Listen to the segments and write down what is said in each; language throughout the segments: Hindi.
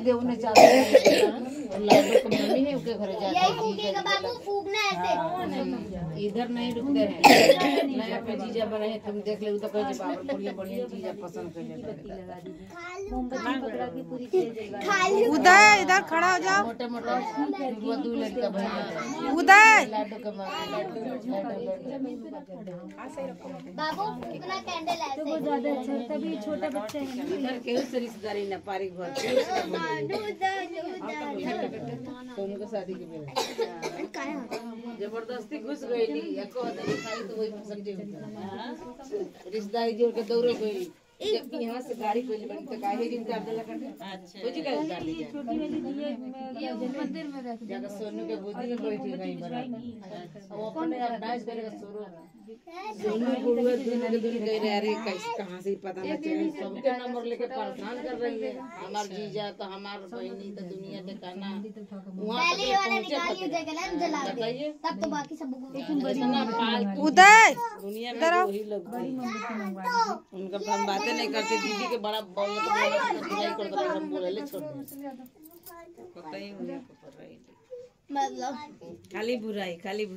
दे उन्हें चाहते लाडो का मम्मी है उसके घर जाते हैं बाबू फूकना ऐसे इधर नहीं रुकते हैं। नया पे जीजा बने हैं तुम देख ले तो कहे बाबा बढ़िया बढ़िया चीज पसंद कर ले। उदय इधर खड़ा हो जाओ। मोटे मोटे दो लड़का भैया उदय लाडो का बाबू फूकना कैंडल ऐसे वो ज्यादा अच्छा है, तभी छोटा बच्चा है ना। इधर केहू से रिश्तेदारी न पारी घर सोनू का शादी के बेला जबरदस्ती घुस गई एको खाई तो वही सब्जी रिश्तेदारी जोड़ के दौड़े गई जबकि यहाँ से गाड़ी पहले बनी तो काहे दिन कर देला कर अच्छा वो जी का गाड़ी ले छोटी वाली दिए मंदिर में रख जगह सोनू के गोदी में बैठी गई बराबर वो अपने डांस करेगा सोनू गुड़ुआ दिन कह रहे अरे कैसे कहाँ से पता न चले सबके नंबर लेके परेशान कर रही है हमार जीजा तो हमार बहनी तो दुनिया के कहना वहाँ पहले वाले निकालिए जगह जला दे तब तो बाकी सब उदय दुनिया में वही लोग उनका हम बातें नहीं करते दीदी के बड़ा बुराई कर हम बोले ले छोड़ पता ही मुझे पता ही मतलब खाली बुराई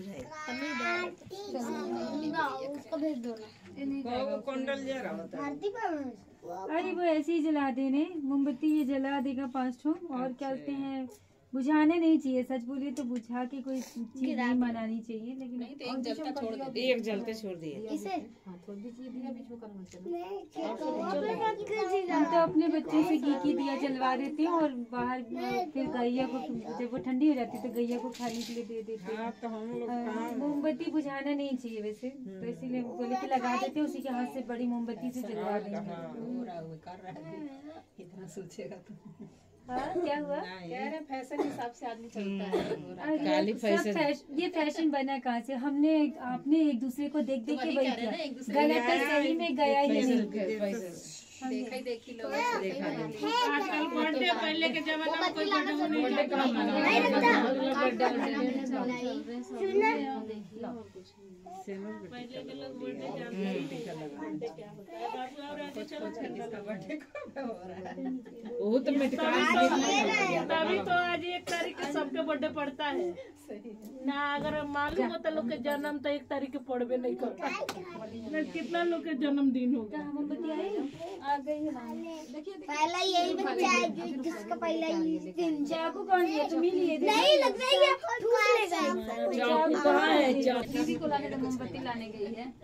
उसको भेज दो वो कुंडल जा रहा होता भारती पर अरे वो ऐसे ही जला देने मोमबत्ती ये जला देगा 5 ठो और क्या कहते हैं बुझाने नहीं चाहिए। सच बोलिए तो बुझा के कोई चीज नहीं मनानी चाहिए लेकिन एक जलता छोड़ दे एक जलते छोड़ दिए इसे हम तो अपने बच्चे से घी की दिया जलवा देते हैं और बाहर फिर गैया को जब वो ठंडी हो जाती है तो गैया को खाने के लिए दे देते हैं। मोमबत्ती बुझाना नहीं चाहिए वैसे तो इसीलिए बोले कि लगा देते हैं उसी के हाथ से बड़ी मोमबत्ती से जलवा देंगे। इतना सोचेगा तो क्या हुआ फैशन हिसाब से आदमी चलता है काली फैशन ये फैशन बना कहाँ से हमने आपने एक दूसरे को देख देख के वही किया गलत तो सही में गया ही नहीं देखी लोग आजकल बर्थडे पहले के जमाना में कोई पहले के लोग तभी तो आज 1 तारीख के सबके बर्थडे पड़ता है ना। अगर मालूम होता लोग के जन्म तो 1 तारीख के पड़बे नहीं करता ना। कितना लोग के जन्मदिन होगा आ गई पहला यही बच्चा है जिसका पहला ही दिन चाकू कौन लिया तुम ही लिए थे? नहीं लग रही है ठूस लेगा दीदी को लाने तो मोमबत्ती लाने गई है।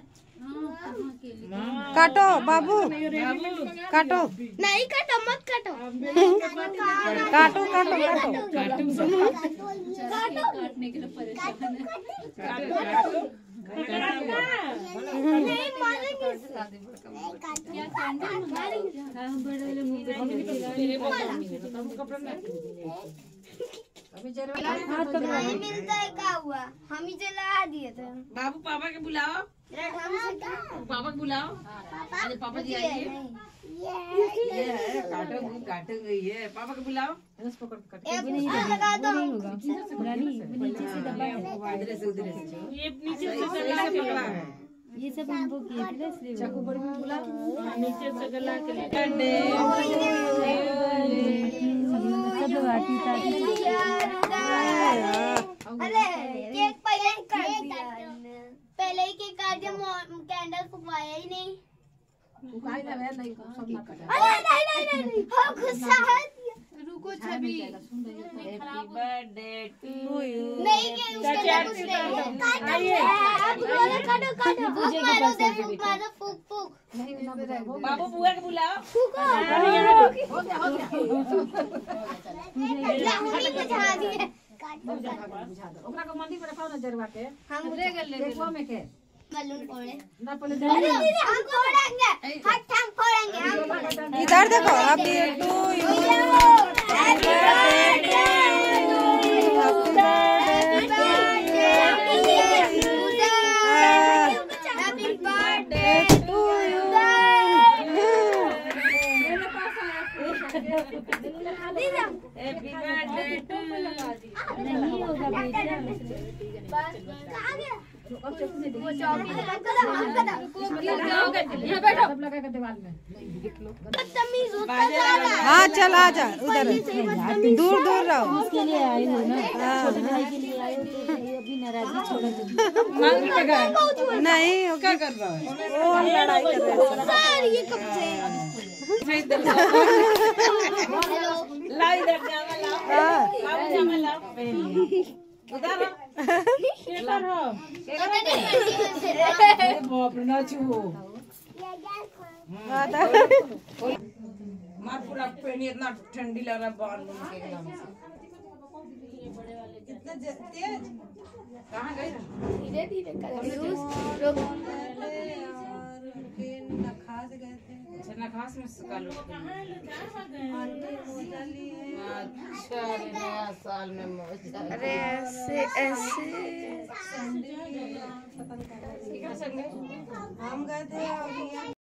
काटो बाबू काटो नहीं काटो मत काटो काटो काटो काटो काटने के लिए परेशान नहीं मारेंगे क्या नहीं मिलता है क्या हुआ हम ही चला दिए थे। बाबू पापा के बुलाओ पापा को बुलाओ अरे पापा जी आइए काटो गई है पापा को बुलाओ लगा दो नीचे से दबा है इधर से उधर से ये नीचे से पकड़ा है ये सब हमको किए थे इसलिए चाकू बड़ी में बुला नीचे से गला के सब लोग आती अरे केक पहले ही काट दिया पहले ही केक काट दिया कैंडल फुकवाया ही नहीं। अरे नहीं हाँ गुस्सा है रुको Chhavi happy birthday to you नहीं के उसके कुछ नहीं काटो काटो मारो दे फूक फूक बाबू बुआ के बुलाओ फूको लाहौरी बुझा दिए ओकरा को मंदिर पर रखाओ ना जरवा के हम देखो में के बलून फोड़े ना पहले अरे दीदी हम फोड़ेंगे हट हम फोड़ेंगे इधर देखो happy to you happy birthday happy birthday to you happy birthday to नहीं होगा बेटा कहां गया वो चौकी लगा कर दीवार में बदतमीज होता जा रहा है। हाँ चल आ जा उधर, दूर दूर रहो। उसके लिए आए हो ना, छोटे भाई के लिए आए हो तो अभी नाराजगी छोड़ दो। नहीं क्या कर रहा है? वो लड़ाई कर रहे हैं। सर ये कब से ला इधर जामा ला, हाँ। बाबू जामा ला, उधर हो, बाप रे ना छू, मार पूरा पेनी इतना ठंडी लग रहा है बाल मुंह के एकदम से। इतना तेज कहाँ गई? धीरे धीरे कर अच्छा नखास में सुखा लो। अच्छा नया साल में मौज। अरे ऐसे ऐसे हम गए थे